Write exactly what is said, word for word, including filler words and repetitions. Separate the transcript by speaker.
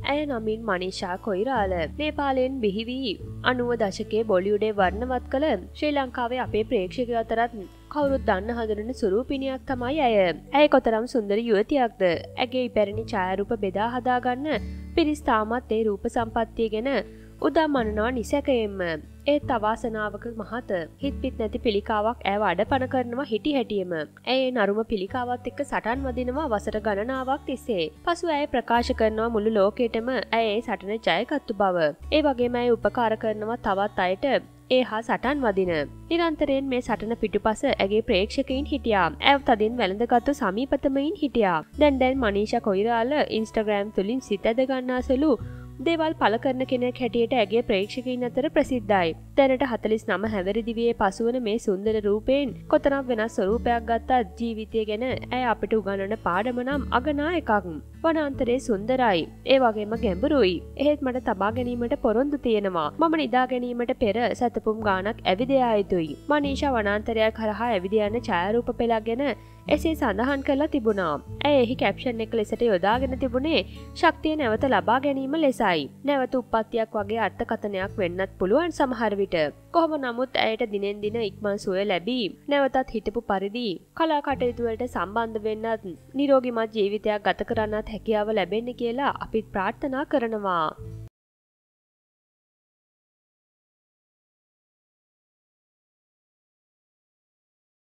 Speaker 1: ඇය නමින් මනීෂා කොයිරාල නේපාලයෙන් බිහි වී අනූව දශකයේ බොලිවුඩේ වර්ණවත් කළ ශ්‍රී ලංකාවේ අපේ ප්‍රේක්ෂකයෝ අතරත් කවුරුත් දන්න හඳුනන සුරූපිනියක් තමයි ඇය. ඇය කොතරම් සුන්දර යුවතියක්ද. ඇගේ ඉපැරණි ඡායාරූප බෙදා හදාගන්න පිරිස් තාමත් ඒ රූප සම්පත්තිය ගැන උදම් මනනවා නිසැකයෙන්ම. ඒත් අවාසනාවක මහත හිත් පිත් නැති පිළිකාවක් ඇව අඩපණ කරනවා හිටි හැටියෙම. ඇය නරුම පිළිකාවත් එක්ක සටන් වදිනවා වසර ගණනාවක් තිස්සේ. පසු ඇය ප්‍රකාශ කරනවා මුළු ලෝකෙටම ඇය ඒ සටන ජයගත්තු බව. ඒ වගේම ඇය උපකාර කරනවා තවත් අයට ඒ හා සටන් වදින. නිරන්තරයෙන් මේ සටන පිටුපස ඇගේ ප්‍රේක්ෂකයින් හිටියා. ඇව තදින් වැළඳගත්තු සමීපතමයින් හිටියා. දැන් දැන් මනීෂා කොයිරාල ඉන්ස්ටාග්‍රෑම් තුලින් සිත ඇද ගන්නාසලු දේවල් පළ කරන කෙනෙක් හැටියට ඇගේ ප්‍රේක්ෂකයින් අතර ප්‍රසිද්ධයි. දැනට හතළිස් නම හැවිරිදිවියේ පසුවන මේ සුන්දර රූපයෙන් කොතරම් වෙනස් ස්වරූපයක් ගත්තත් ජීවිතය ගැන ඇය අපිට උගන්වන පාඩම නම් අගනා එකක්. වනාන්තරේ සුන්දරයි. ඒ වගේම ගැඹුරුයි. එහෙත් මට තබා ගැනීමට පොරොන්දු තියෙනවා. මම නිදා ගැනීමට පෙර සතපුම් ගානක් ඇවිද යා යුතුයි. මනීෂා වනාන්තරයක් හරහා ඇවිද යන ඡායාරූප පෙළක් ගැන එසේ සඳහන් කරලා තිබුණා. ඇය එහි කැප්ෂන් එක ලෙසට යොදාගෙන තිබුණේ ශක්තිය නැවත ලබා ගැනීම ලෙසයි. නැවත උප්පත්තියක් වගේ අර්ථකථනයක් වෙන්නත් පුළුවන් සමහර විට. කොහොම නමුත් ඇයට දිනෙන් දින ඉක්මන් සුවය ලැබී නැවතත් හිටපු පරිදි කලා කටයුතු වලට සම්බන්ධ වෙන්නත් නිරෝගිමත් ජීවිතයක් ගත කරන්නත් හැකියාව ලැබෙන්න කියලා අපිත් ප්‍රාර්ථනා කරනවා.